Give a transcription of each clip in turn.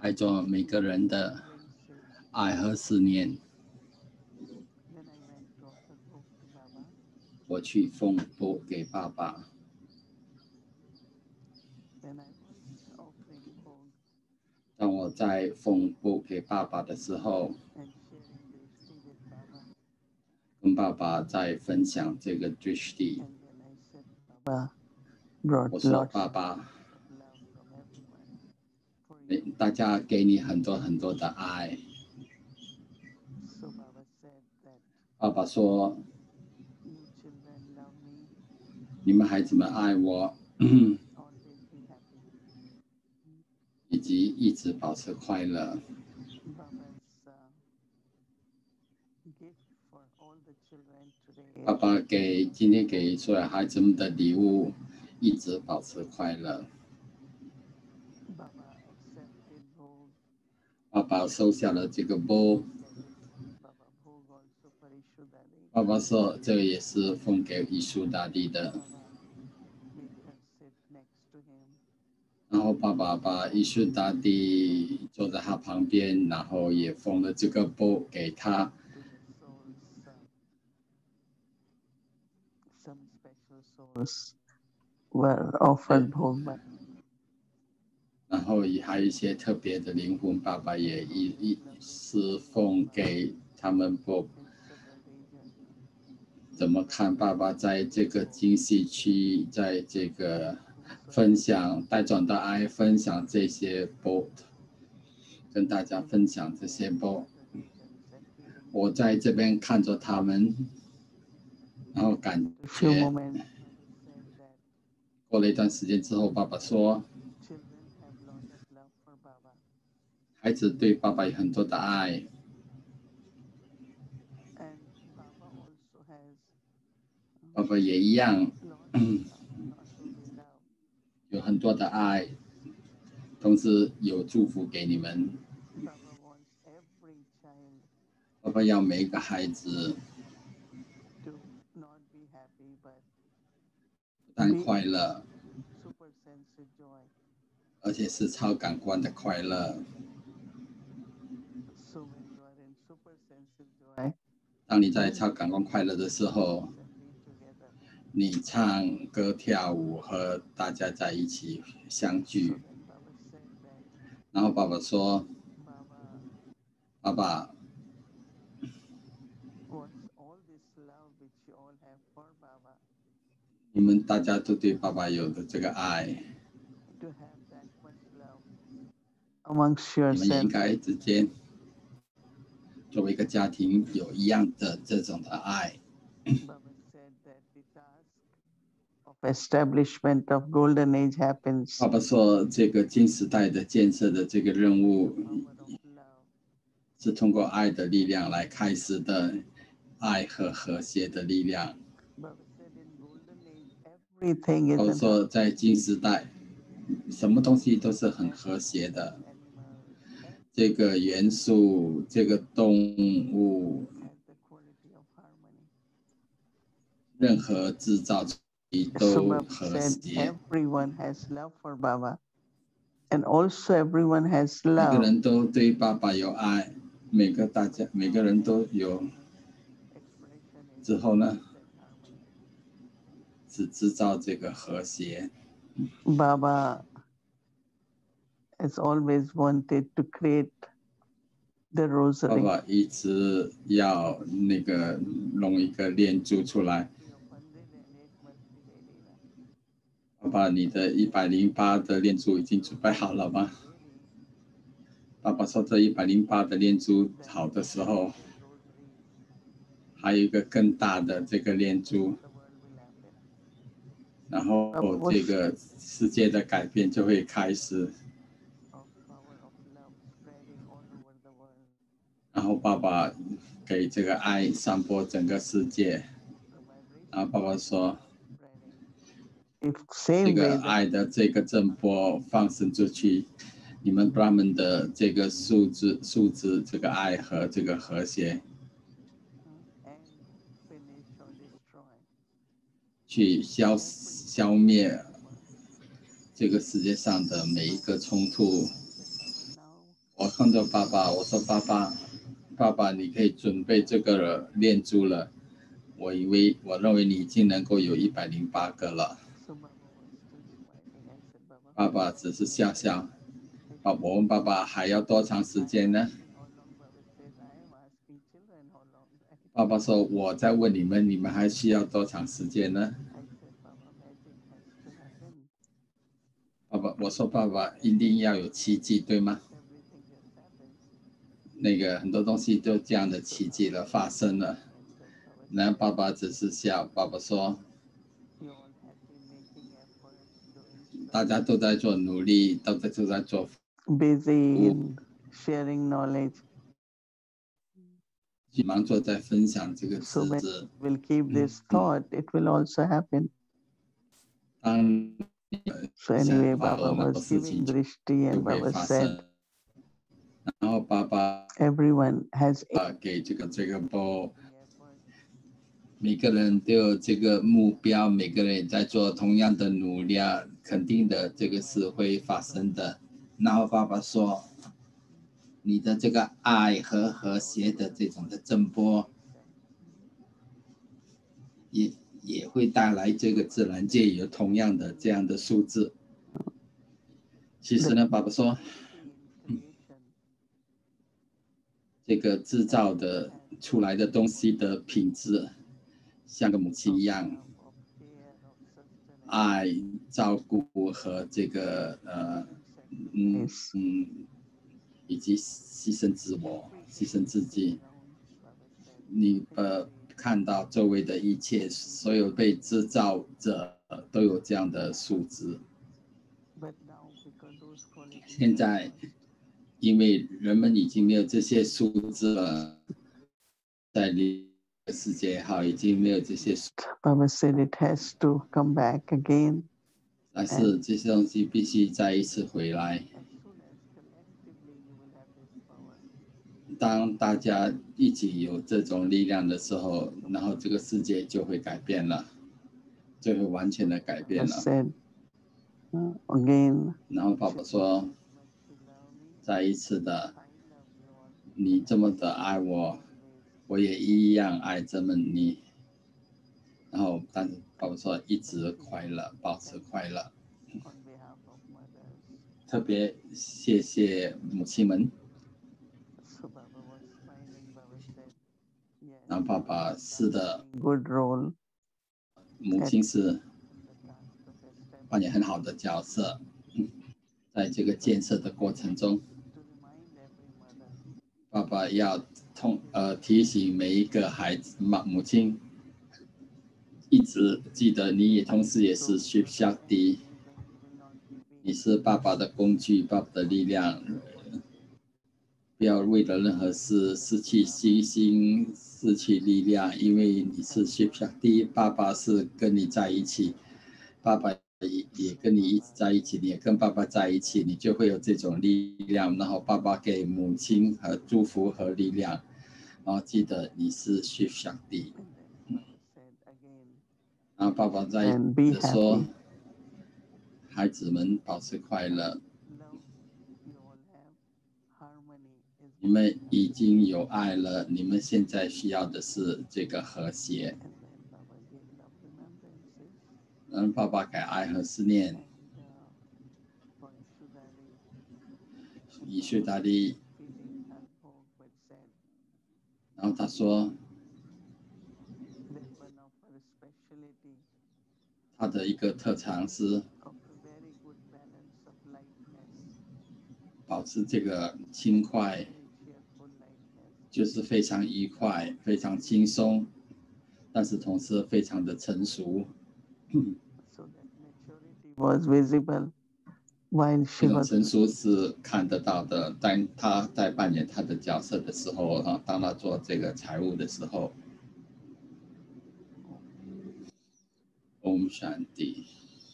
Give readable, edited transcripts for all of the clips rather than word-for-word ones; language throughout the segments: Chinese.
带着每个人的爱和思念，我去奉钵给爸爸。当我在奉钵给爸爸的时候，跟爸爸在分享这个 drishti， 我说爸爸，大家给你很多很多的爱。爸爸说，你们孩子们爱我，以及一直保持快乐。爸爸今天给所有孩子们的礼物，一直保持快乐。爸爸收下了这个钵，爸爸说这个也是奉给伊苏大帝的。然后爸爸把伊苏大帝坐在他旁边，然后也奉了这个钵给他。然后也还有一些特别的灵魂，爸爸也一是奉给他们钵。怎么看爸爸在这个经济区，在这个分享带转的爱，分享这些钵，跟大家分享这些钵。我在这边看着他们，然后感觉过了一段时间之后，爸爸说，孩子对爸爸有很多的爱。爸爸也一样，有很多的爱，同时有祝福给你们。爸爸要每一个孩子不但快乐，而且是超感官的快乐。当你在超感官快乐的时候，你唱歌跳舞和大家在一起相聚。然后爸爸说，爸爸，你们大家都对爸爸有的这个爱，你们也应该之间作为一个家庭有一样的这种的爱。 Establishment of golden age happens. 爸爸说，这个新时代的建设的这个任务是通过爱的力量来开始的，爱和和谐的力量。我说，在新时代，什么东西都是很和谐的。这个元素，这个动物，任何制造都和谐。 Everyone has love for Baba, and also everyone has 每个 love. 人都对爸爸有爱，每个人都有。之后呢，是制造这个和谐。 Baba has always wanted to create the 爸 rosary. 爸一直要弄一个念珠出来。爸爸，你的108的念珠已经准备好了吗？爸爸说这108的念珠好的时候，还有一个更大的这个念珠，然后这个世界的改变就会开始。然后爸爸给这个爱散播整个世界。然后爸爸说，这个爱的这个震波放生出去，你们Brahman的这个素质，这个爱和这个和谐，去消灭这个世界上的每一个冲突。 我看着爸爸，我说爸爸，你可以准备这个了念珠了。我认为你已经能够有108个了。 So Baba was still smiling. I said, Baba, 爸爸只是笑笑。我问爸爸还要多长时间呢？ how long? Baba said, I am asking children how long, right? 爸爸说我在问你们，你们还需要多长时间呢？ I said, Baba, magic has to happen. 我说爸爸一定要有奇迹，对吗？ Everything just happens. 那个很多东西都这样的奇迹了发生了。 And then Baba 然后 said, 爸爸只是笑，爸爸说 you all have been making efforts, doing 大家都在做努力，都在做 busy in sharing knowledge. 忙着在分享这个 So 知 when 识。 we'll keep this thought, it will also happen. 当 So 想 anyway, 法 Baba 很多 was 事 giving 情 drishti 就 and 会 Baba 发 said, 生。然后爸爸 everyone has 给这个波， effort. 每个人都有这个目标，每个人也在做同样的努力，肯定的这个是会发生的。然后爸爸说，你的这个爱和和谐的这种的震波，也会带来这个自然界有同样的这样的数字。其实呢，爸爸说， In creation, 这个制造的出来的东西的品质，像个母亲一样， of care, of sustenance, 爱、照顾和这个以及牺牲自我、牺牲自己。 Baba said, 你看到周围的一切，所有被制造者都有这样的素质。 but now because those qualities 现在，因为人们已经没有这些素质了，在这个世界也好，已经没有这些素质。 Baba said it has to come back again. 但是这些东西必须再一次回来。 As soon as collectively you will have this power. 当大家一起有这种力量的时候，然后这个世界就会改变了，就会完全的改 Baba 变了。 said again, 然后爸爸说， much you love me, 再一次的， I love you all. 你这么的爱我，我也一样爱这么你。然后，但是爸爸说，一直快乐，保持快乐。 On behalf of mothers. 特别谢谢母亲们。 So Baba was smiling. Baba said, yes, 然后爸爸是的， good role 母亲是 in the task of establishing 扮演很好的角色，在这个建设的过程中， to remind every mother 爸爸要提醒每一个孩子母亲，一直记得你也同时也是 Shiv Shakti， 你是爸爸的工具，爸爸的力量，不要为了任何事失去信心，失去力量，因为你是 Shiv Shakti， 爸爸是跟你在一起，爸爸也跟你一直在一起，你也跟爸爸在一起，你就会有这种力量，然后爸爸给母亲和祝福和力量，然后记得你是 Shiv Shakti。 然后爸爸再说，孩子们保持快乐，你们已经有爱了，你们现在需要的是这个和谐。然后爸爸给爱和思念，以学大力。然后他说，他的一个特长是保持这个轻快，就是非常愉快、非常轻松，但是同时非常的成熟。 Was visible while 这 she 种 was 成熟是看得到的，当他在扮演他的角色的时候，当他做这个财务的时候。Om Shanti。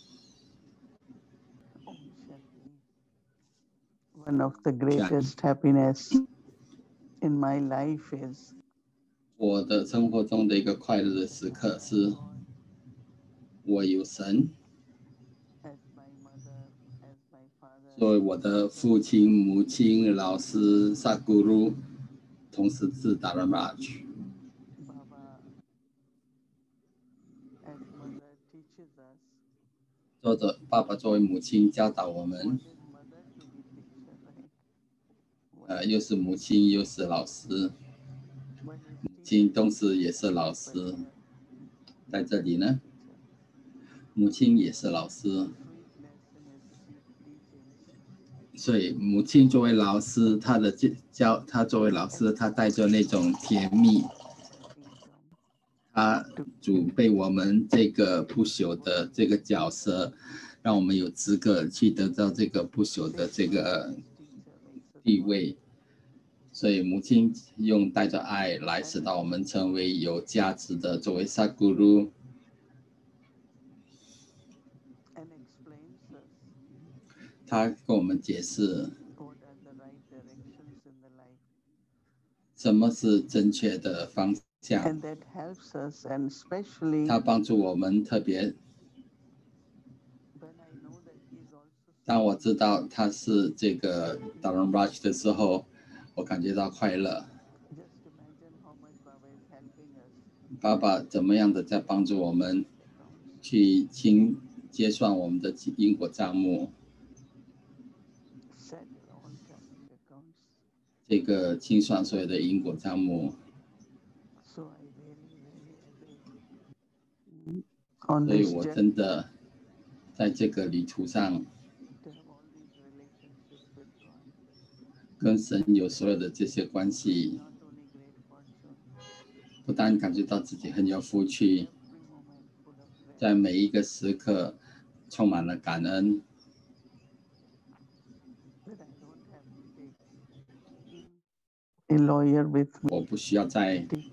One of the greatest happiness in my life is 我的生活中的一个快乐的时刻是，我有神， 作为我的父亲、母亲、老师、萨古鲁，同时是达拉玛吉。 Baba, as mother teaches us, 作者爸爸作为母亲教导我们， wanted mother to be teacher, right? 又是母亲又是老师， But his 母 teacher 亲同时也是老 but 师。 here, 在这里呢， teacher. 母亲也是老师， Sweetness in his teachings. 所以母亲作为老师，她的她作为老师，她带着那种甜蜜， Kingdom. 她准备我们这个不朽的这个角色，让我们有资格去得到这个不朽的这个 Teacher makes us 地位。所以母亲用带着爱来使到我们成为有价值的，作为萨古鲁， and explains us 他跟我们解释 what are the right directions in the life. 什么是正确的方向， And that helps us, and especially 他帮助我们。特别 when I know that he's also 当我知道他是这个 Dharam Raj 的时候，我感觉到快乐。 just imagine how much Baba is helping us 爸爸怎么样的在帮助我们 accounts. 去结算我们的因果账目， Settle all karmic accounts. 这个清算所有的因果账目。 So I really agree. On 所以 this 我 journey 真的在这个旅途上 to have all these relationships with God. 跟神有所有的这些关系， Not only great fortune, 不但感觉到自己很有福气， every moment full of gratitude. 在每一个时刻充满了感恩。 That I don't have to take a lawyer with me, 我不需要再 another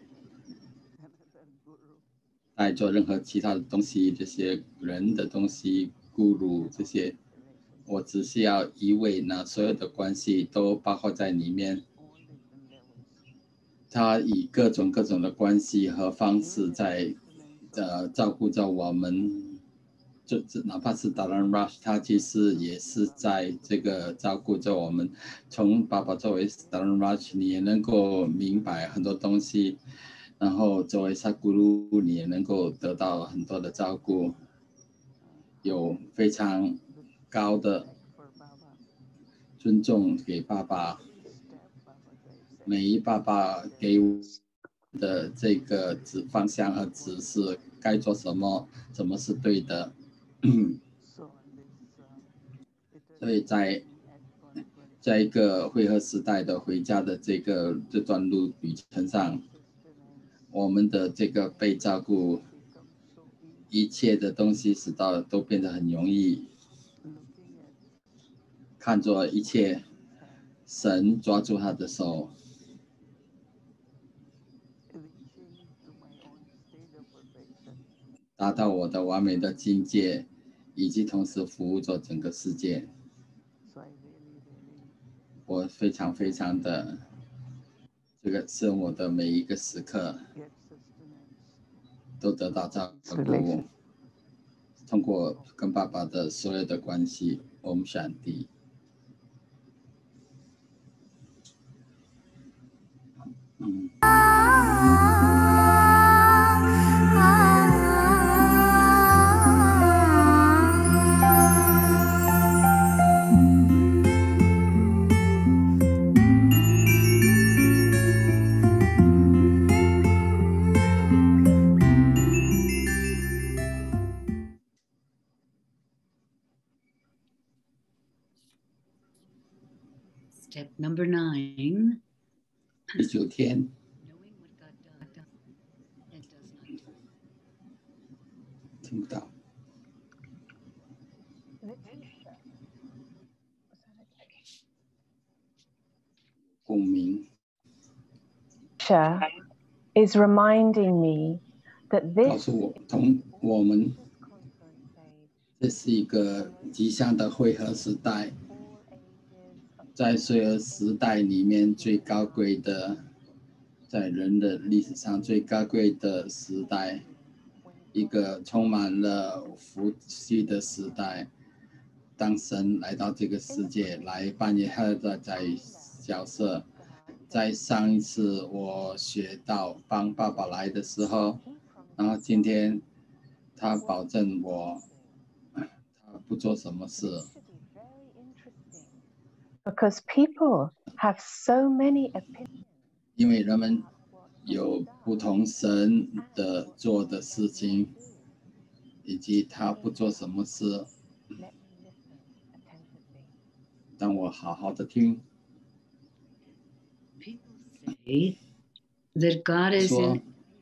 guru. 带做任何其他的东西，这些人的东西、guru 这些，我只需要一位呢，所有的关系都包括在里面。 All different levels. 他以各种的关系和方式在照顾着我们，哪怕是 Dharam Raj， 他其实也是在这个照顾着我们。从爸爸作为 Dharam Raj， 你也能够明白很多东西，然后作为萨古鲁，你也能够得到很多的照顾，有非常高的 For Baba, 尊重给爸爸。 step Baba guides. 每一爸爸给我的这个方向和指示，该做什么，什么是对的。 So on this, 所以在 at 120, 在一个汇合时代的回家的这段旅程上， 我们的这个被照顾， become so easy 一切的东西使到都变得很容易， looking at 看着一切， his hand, 神抓住他的手， reaching to my own stage of perfection. 达到我的完美的境界，以及同时服务着整个世界。 So I really 我非常的这个是我的每一个时刻 get sustenance. 都得到照 This 顾， relation. 通过跟爸爸的所有的关系，我们闪地。 Step number 9. 第9天， Knowing what God does and does not do. 听不到，共鸣。 Sha is reminding me that 告 this 诉我们，这是一个吉祥的汇合时代，在所有时代里面最高贵的，在人的历史上最高贵的时代，一个充满了福气的时代。 当神来到这个世界来扮演他的角色。在上一次我学到帮爸爸来的时候，然后今天他保证我，他不做什么事。 Because people have so many opinions. 因为人们有不同神的做的事情，以及他不做什么事。当我好好的听。 People say that God is 说 in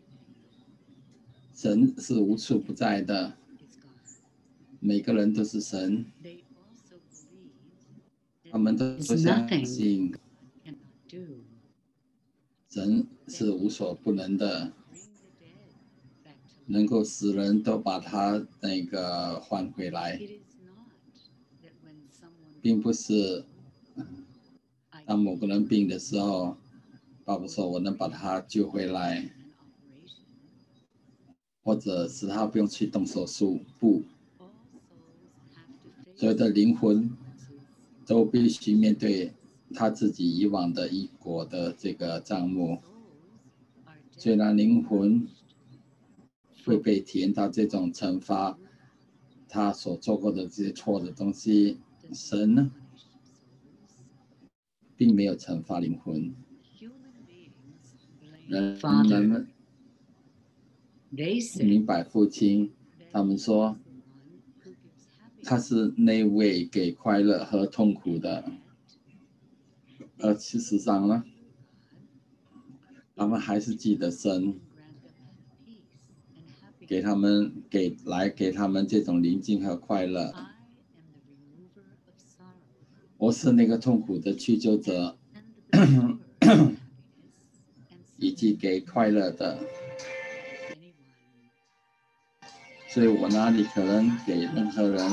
神是无处不在的， is God. 每个人都是神， They also believe 他们都 there's 相 nothing 信 God cannot do. 神是无所不能的， Bring the dead back to 能够使人都把他那个换回来， life. It is not that when someone 并不是 I 当某个人病的时候，爸爸说我能把他救回来， an operation. 或者使他不用去动手术，不， All souls have to face 所有的灵魂 consequences. 都必须面对他自己以往的因果的这个账目。 Souls are 虽然灵魂 punished 会 for 被体验到这种惩罚，他所做过的这些错的东西， does 神呢 punish souls. 并没有惩罚灵魂。 Human beings blame 人 Father. 们 They 不 say 明白父亲， that 他们 he 说 is the one who gives 他 happiness. 是那位给快乐和痛苦的， Yet, 而事实上呢， God 他们还是记得神 can grant them peace and 给 happiness. 他们给他们这种宁静和快乐。 I am the remover of sorrow 我是那个痛苦的驱救者， and the bestower of happiness and 以及给快乐的， anyone. 所以我哪里可能给任何人？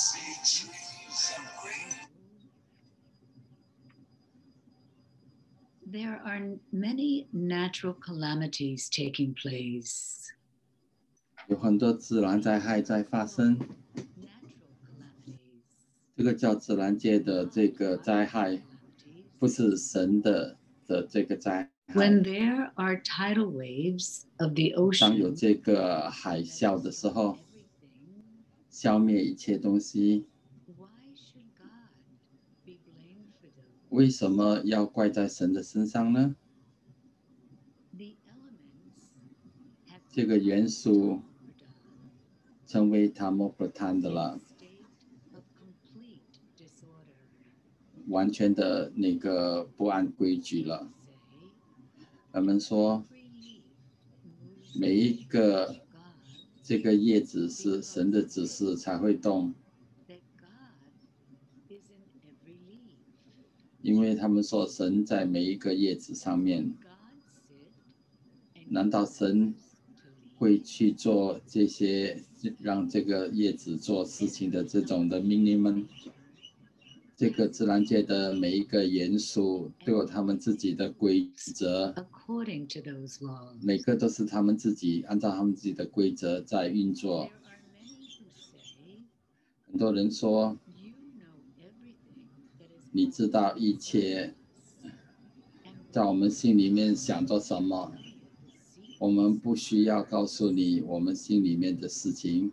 There are many natural calamities taking place. 有很多自然灾害在发生， Natural calamities. 这个叫自然界的这个灾害， Calamities. 不是神的这个灾害。 When there are tidal waves of the 当有 ocean, 这个海啸的时候， everything, 消灭一切东西， why should God be blamed for those? 为什么要怪在神的身上呢？ The elements have 这个元素 become 成为他们不贪的 in 了 a，state of complete disorder. 完全的那个不按规矩了。 Say, 人们说， every leaf moves 每一个 God, 这个叶子是神的指示才会动， that God is in every leaf. 因为他们说神在每一个叶子上面。 God sit and 难道神 to lead? 会去做这些让这个叶子做事情的这种的命令吗？这个自然界的每一个元素都有他们自己的规则， According to those laws. 每个都是他们自己按照他们自己的规则在运作 There。are many who say, 很多人说 you know everything that is 你知道一切， and 在我们心里面想着什么， the secret. 我们不需要告诉你我们心里面的事情。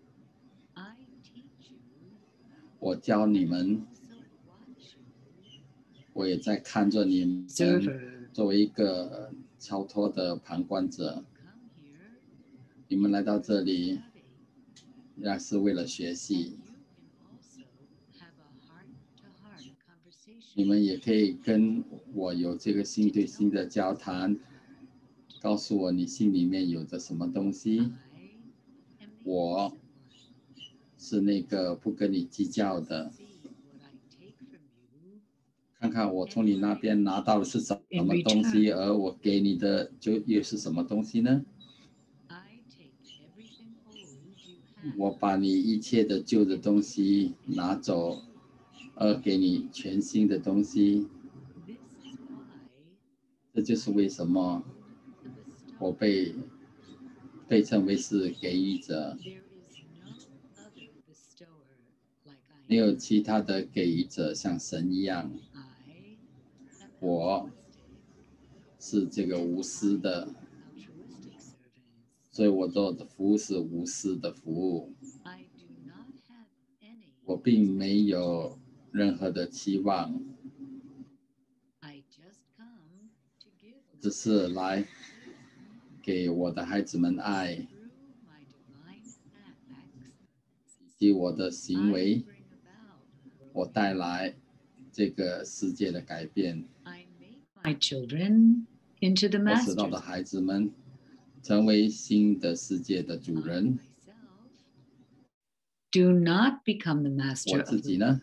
I teach you, 我教你们， also watch you, 我也在看着你们， observer. 作为一个超脱的旁观者。 Come here 你们来到这 to 里， study, 那是为了学 and 习。 you can also have a heart-to-heart 你 conversation. 们也可以跟我有这个心对心的交谈，告诉我你心里面有着什么东西。 I am the 我 innocent one. 是那个不跟你计较的。 See what I take from you 看看我从你那边拿到的是什么东西，而我给你的就又是什么东西呢？ I take everything old you have 我把你一切的旧的东西拿走，而给你全新的东西。 This is why 这就是为什么 the 我 bestower. 被称为是给予者。 There is no other bestower like I 没有其他的给予者像神一样， I am 我 altruistic, 是这个无私的， altruistic service. 所以我做的服务是无私的服务， I do not have any 我并没有任何的期望， I just come to give 只是来给我的孩子们爱， through my divine acts. 以及我的 I 行为， bring about 我带来这个世界的改变， I make my children into the 我使到 masters 的孩子们成为新的世界的主 I 人。 myself do not become the 我 master 自 of 己 the 呢，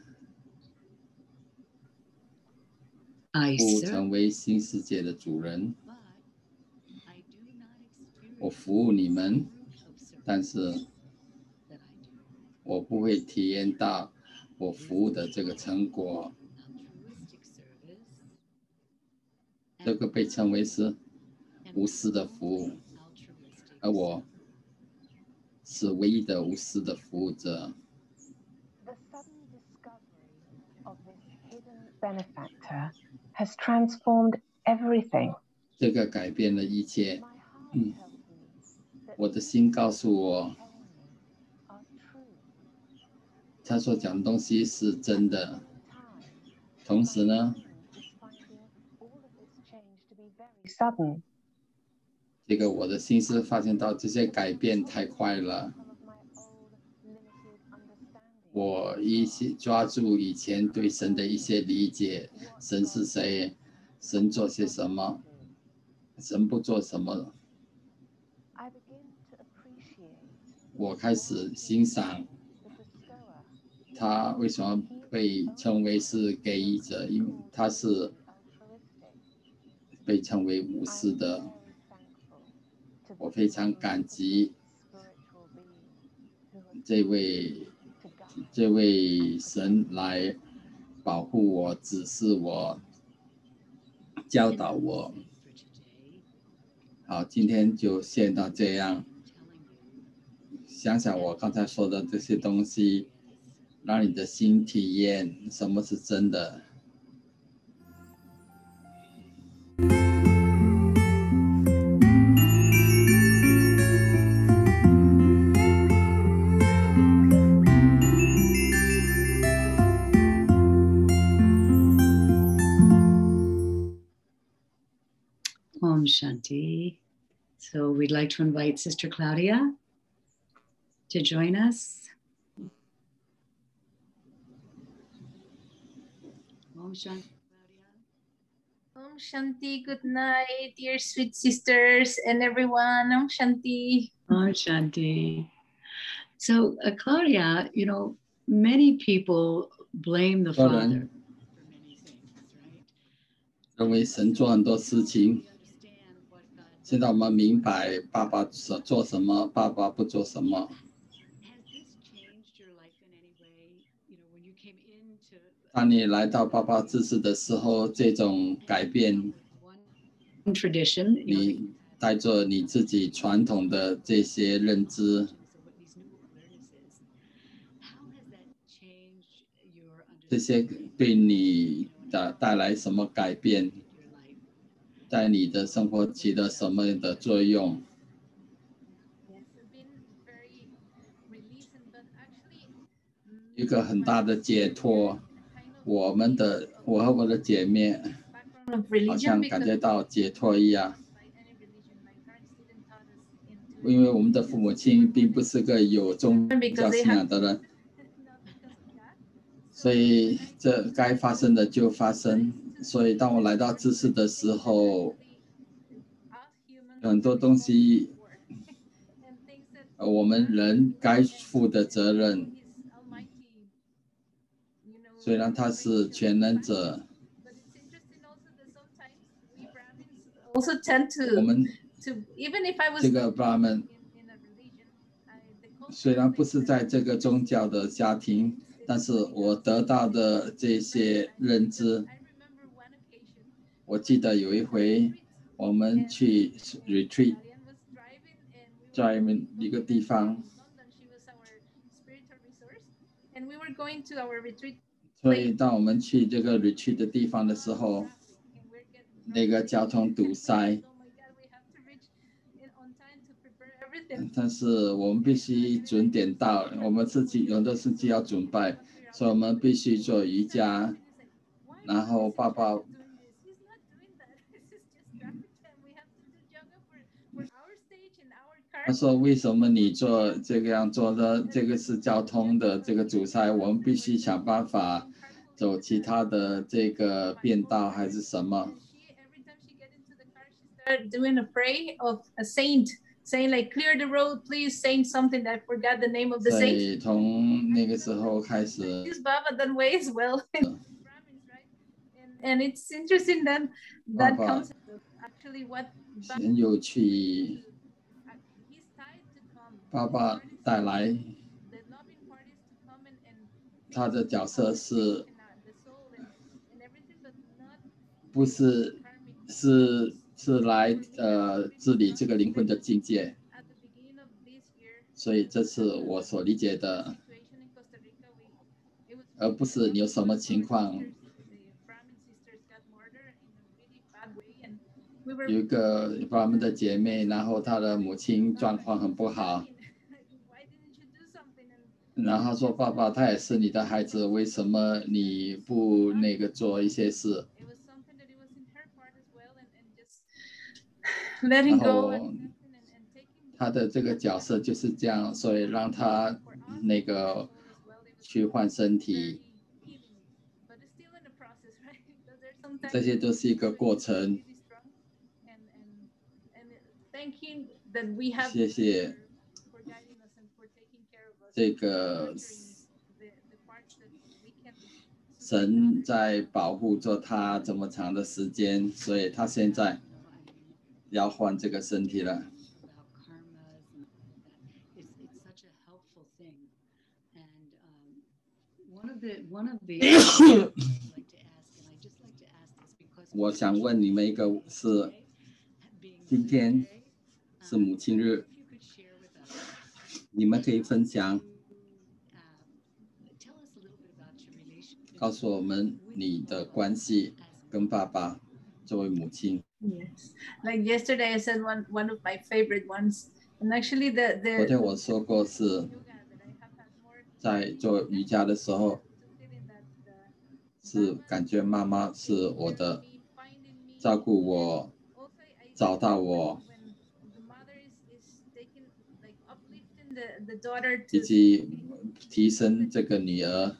I 不 serve, 成为新世界的主人。 but I do not 我 experience 服务你们， fruit of service 但是 that I do. 我不会体验到我服务的这个成果。 Altruistic service 这个被称为是 and 无私的服务， altruistic 而我是唯一的无私的服务者。 The sudden discovery of this hidden benefactor has transformed everything. 这个改变了一切。 My heart tells me that 我的 these 心告诉我， telling me are true. 他所讲的东西是真的。 Time, 同时呢， is finding all of this change to be very sudden. 这个我的心是发现到这些改变太快了。 Some of my old limited understanding. 我一起抓住以前对神的一些理解，神是谁，神做些什么，神不做什么。 I begin to appreciate 我开始欣赏 the bestower. 他为什么被称为是给予者，因为他是 Altruistic. 被称为无 I'm 私的。 very thankful to 我 the 非常 lovely 感激 spiritual being who has 这位 to guide 这位神来保护我、指示我、教导我。 for today, 好，今天就先到这样。 telling you 想想我刚才说的这些东西，让你的心体验什么是真的。 Om Shanti. So we'd like to invite Sister Claudia to join us. Om Shanti, Claudia. Om Shanti, good night, dear sweet sisters and everyone. Om Shanti. Om Shanti. So, Claudia, you know, many people blame the 多 Father 人 for many things, right? 认为神做很多事情， We understand what God 现在我们明白爸爸所做什么，爸爸不做什么。 has this changed your life in any way? You know, when you came into 当你来到爸爸知识的时候，这种改变， one tradition, you know, 你带着你自己传统的这些认知， so what these new awarenesses, how has that changed your 这 understanding 些对你的带来什么改变， of your life? 在你的生活起了什么的作用？ Yes, it's been very releasing, but actually, 一个很大的解脱。 kind of 我和我的姐妹 background of 好 religion 像 because 感觉到解脱一样， by any religion, my parents didn't taught us into 因为我们的父母亲并不是个有宗教信仰的人， not because of that. 所以这该发生的就发生。所以当我来到知识的时候， Us humans 有很多东西 and things that 我们人该负的责任， He's almighty, you know. 虽然他是全能者， But it's interesting also that sometimes we Brahmins also tend 我 to 们 even if I was 这个 not Brahman in a religion, the culture 虽然 is 不是 like 在这个宗教的家庭，但是我得到的这些认知， I remember one occasion 我记得有一回我们去 retreat， Ariane was driving and we were 在一个地方， in London. She was our spiritual resource. And we were going to our retreat. 所以当我们去这个 retreat 的地方的时候，那个交通堵塞，但是我们必须准点到，我们自己有的司机要准备，所以我们必须做瑜伽，然后爸爸。他说：“为什么你做这个样做呢？这个是交通的这个阻塞，我们必须想办法走其他的这个便道还是什么？” Doing a prayer of a saint, saying like, "Clear the road, please." Saying something that I forgot the name of the saint. 所以从那个时候开始 Use Baba that way as well. And it's interesting that that comes actually what 很有趣。爸爸带来他的角色是，不是是来治理这个灵魂的境界，所以这是我所理解的，而不是你有什么情况。有一个我们的姐妹，然后她的母亲状况很不好，然后她说：“爸爸，他也是你的孩子，为什么你不那个做一些事？” 然后他的这个角色就是这样，所以让他那个去换身体，这些都是一个过程。谢谢这个神在保护着他这么长的时间，所以他现在要换这个身体了。我想问你们一个是，今天是母亲日，你们可以分享，告诉我们你的关系跟爸爸作为母亲。 Yes, like yesterday I said one of my favorite ones, and actually the 昨天我说过是在做瑜伽的时候，是感觉妈妈是我的照顾我，找到我，以及提升这个女儿。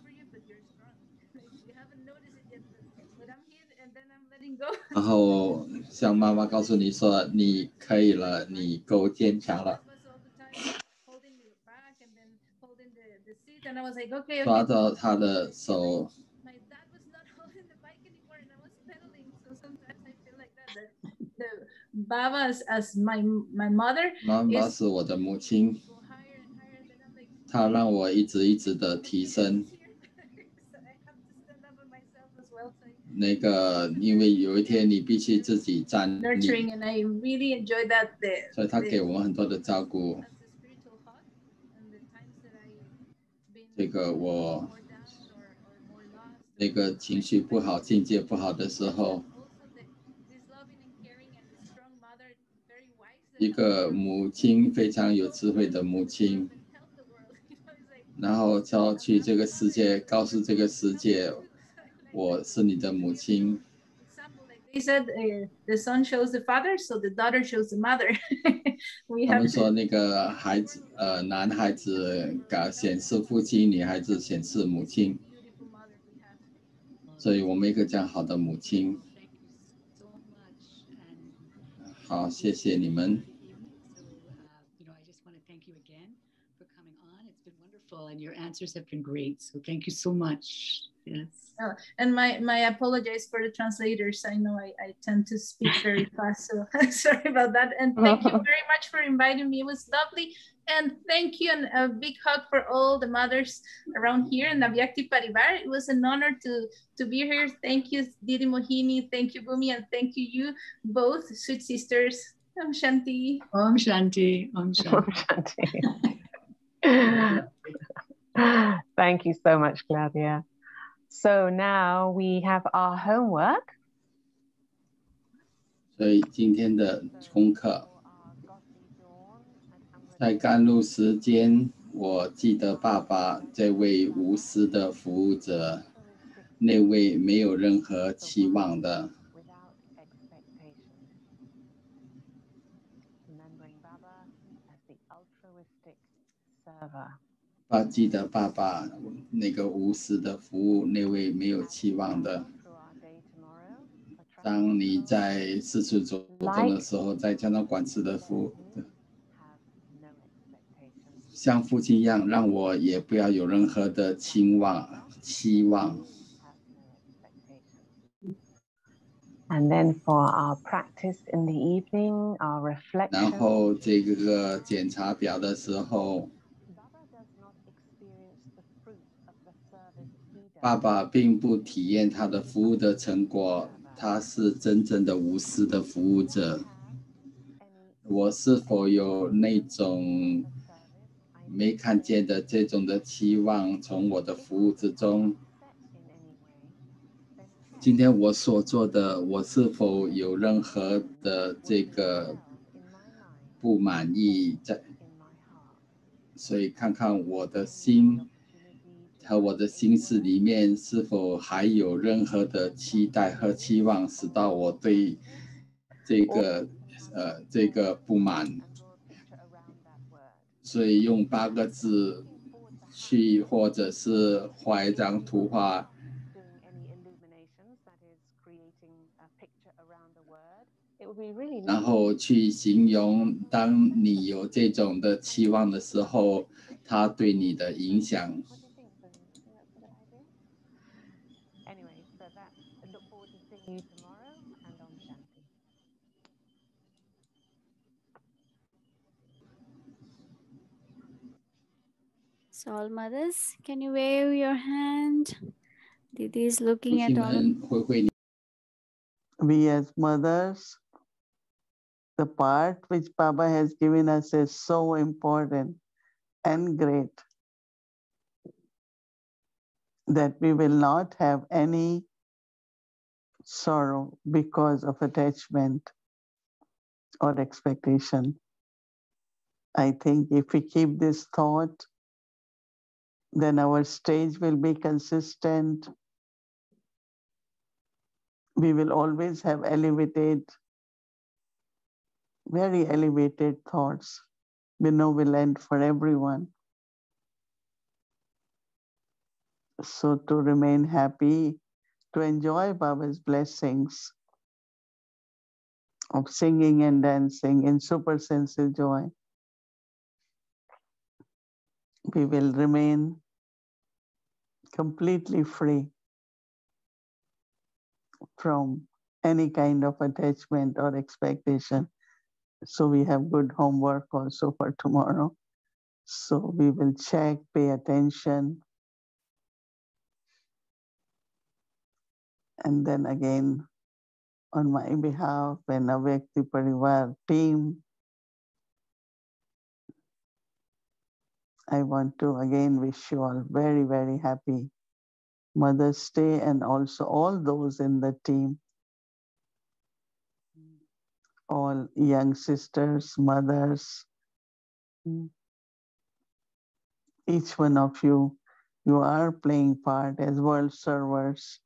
然后向妈妈告诉你说，你可以了，你够坚强了。抓到她的手。 Baba as my mother. 妈妈是我的母亲，她让我一直的提升。那个，因为有一天你必须自己站立， and I really enjoy that. 所以他给我们很多的照顾。这个我那个情绪不好、境界不好的时候，一个母亲非常有智慧的母亲，然后就去这个世界，告诉这个世界。我是你的母亲。 They said the son shows the father, so the daughter shows the mother. 他们说那个孩子，男孩子显示父亲，女孩子显示母亲。所以我们一个这样好的母亲。好，谢谢你们。 And your answers have been great, so thank you so much. Yes. And my apologies for the translators. I know I tend to speak very fast, so sorry about that. And thank you very much for inviting me. It was lovely. And thank you, and a big hug for all the mothers around here in Avyakti Parivar. It was an honor to be here. Thank you, Didi Mohini. Thank you, Bhumi, and thank you both, sweet sisters. Om Shanti. Om Shanti. Om Shanti. Om Shanti. Thank you so much, Claudia. So now we have our homework. 所以今天的功课，在甘露时间，我记得爸爸这位无私的服务者，那位没有任何期望的。记得爸爸那个无私的服务，那位没有期望的。当你在四处走动的时候，在江州管事的服务，像父亲一样，让我也不要有任何的期望。 And then for our practice in the evening, our reflection. 然后这个检查表的时候，爸爸并不体验他的服务的成果，他是真正的无私的服务者。我是否有那种没看见的这种的期望从我的服务之中？今天我所做的，我是否有任何的这个不满意在？所以看看我的心和我的心事里面是否还有任何的期待和期望，使到我对这个不满。所以用8个字去，或者是画一张图画。然后去形容，当你有这种的期望的时候，它对你的影响。 So all mothers, can you wave your hand? Didi is looking at all. We as mothers, the part which Baba has given us is so important and great that we will not have any sorrow because of attachment or expectation. I think if we keep this thought, then our stage will be consistent. We will always have elevated, very elevated thoughts. Benevolent for everyone. So to remain happy, to enjoy Baba's blessings of singing and dancing in super sensitive joy, we will remain completely free from any kind of attachment or expectation. So we have good homework also for tomorrow. So we will check, pay attention. And then again, on my behalf and Avyakti Parivar team, I want to again wish you all very, very happy Mother's Day, and also all those in the team, all young sisters, mothers, each one of you, you are playing part as world servers.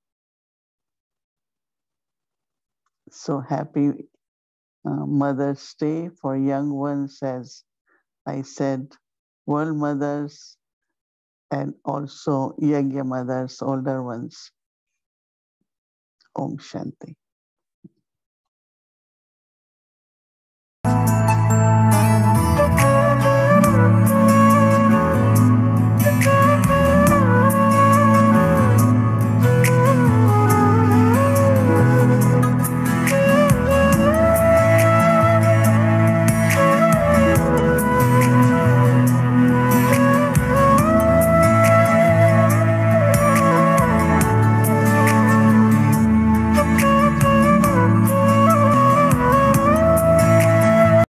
So happy Mother's Day for young ones, as I said, world mothers, and also Yagya mothers, older ones. Om Shanti.